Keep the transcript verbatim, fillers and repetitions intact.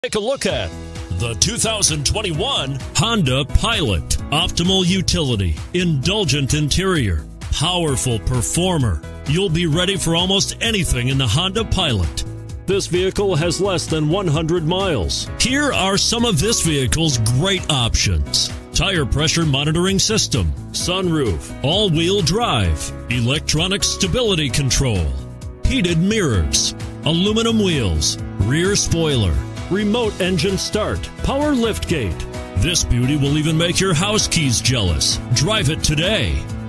Take a look at the two thousand twenty-one Honda Pilot. Optimal utility, indulgent interior, powerful performer. You'll be ready for almost anything in the Honda Pilot. This vehicle has less than one hundred miles. Here are some of this vehicle's great options: tire pressure monitoring system, sunroof, all-wheel drive, electronic stability control, heated mirrors, aluminum wheels, rear spoiler, remote engine start, power liftgate. This beauty will even make your house keys jealous. Drive it today.